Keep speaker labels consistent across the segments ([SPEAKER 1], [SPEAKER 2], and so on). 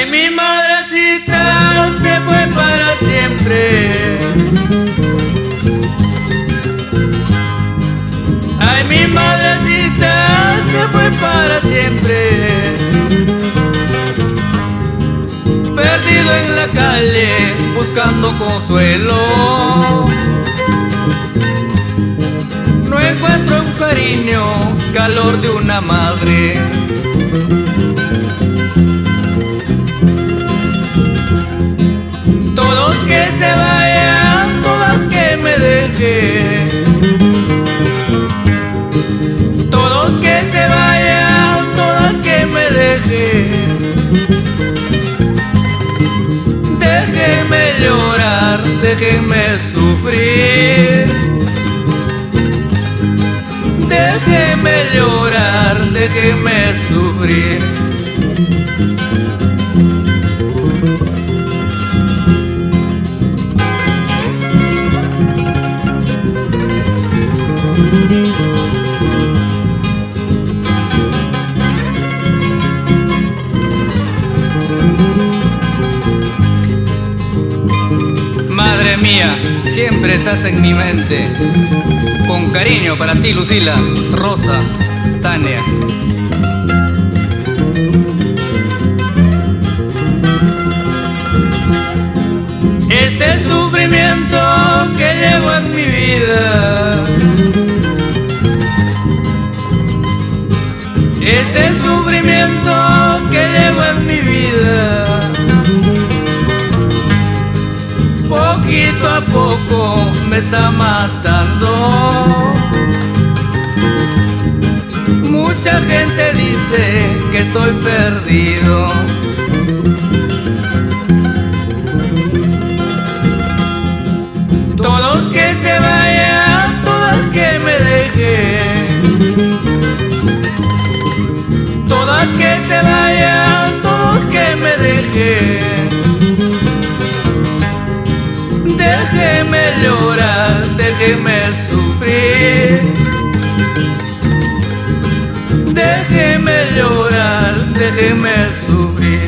[SPEAKER 1] Ay, mi madrecita se fue para siempre. Ay, mi madrecita se fue para siempre. Perdido en la calle buscando consuelo, no encuentro un cariño, calor de una madre. Todos que se vayan, todas que me dejen. Todos que se vayan, todas que me dejen. Déjenme llorar, déjenme sufrir. Déjenme llorar, déjenme sufrir. Madre mía, siempre estás en mi mente. Con cariño para ti, Lucila, Rosa, Tania. Este sufrimiento que llevo en mi vida, este sufrimiento que llevo en mi vida, poquito a poco me está matando. Mucha gente dice que estoy perdido. Todos que se vayan, todas que me dejen. Todas que se vayan, todos que me dejen. Déjeme llorar, déjeme sufrir. Déjeme llorar, déjeme sufrir.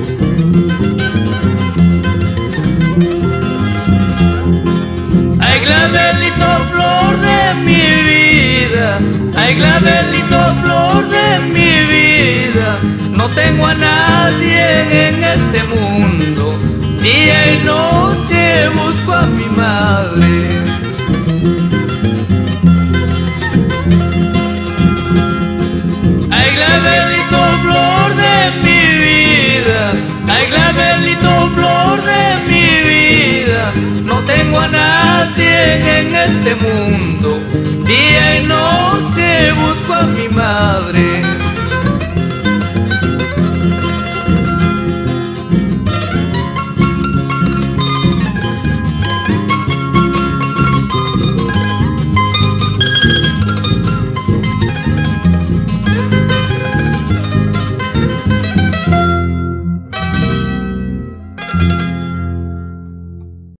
[SPEAKER 1] Ay, clavelito, flor de mi vida. Ay, clavelito, flor de mi vida. No tengo a nadie en este mundo. Día y noche busco a mi madre. Ay, clavelito, flor de mi vida. Ay, clavelito, flor de mi vida. No tengo a nadie en este mundo.